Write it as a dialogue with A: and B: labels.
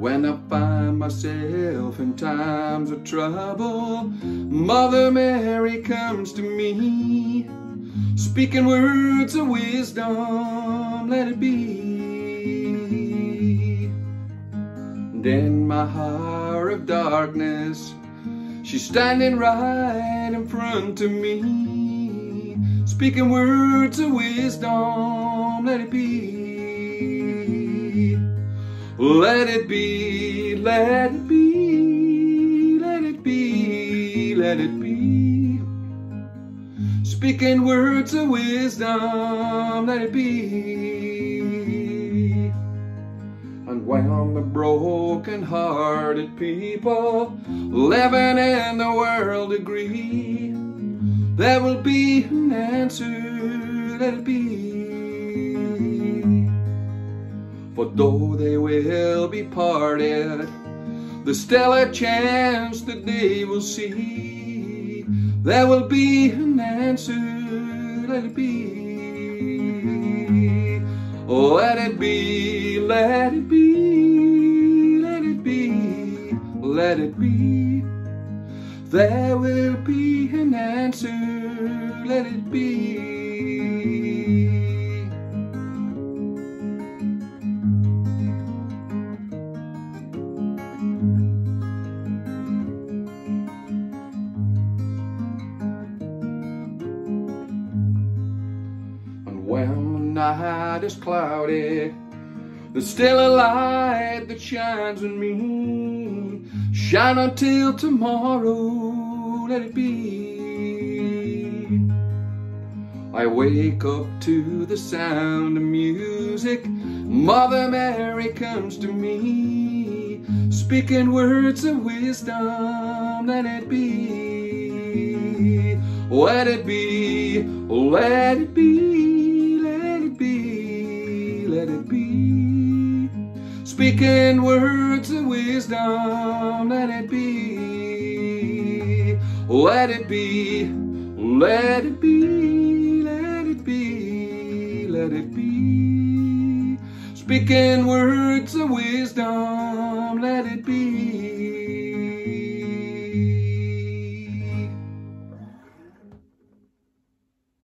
A: When I find myself in times of trouble, Mother Mary comes to me, speaking words of wisdom, let it be. And in my hour of darkness, she's standing right in front of me, speaking words of wisdom, let it be. Let it be, let it be, let it be, let it be. Speaking words of wisdom, let it be. And when the broken-hearted people living in the world agree, there will be an answer, let it be. For though they will be parted, there's still a chance that they will see. There will be an answer, let it be. Let it be, let it be, let it be, let it be. There will be an answer, let it be. When the night is cloudy, there's still a light that shines on me. Shine until tomorrow, let it be. I wake up to the sound of music. Mother Mary comes to me, speaking words of wisdom, let it be. Let it be, let it be. Let it be. Speaking words of wisdom, let it be. Let it be, let it be, let it be, let it be. Speaking words of wisdom, let it be.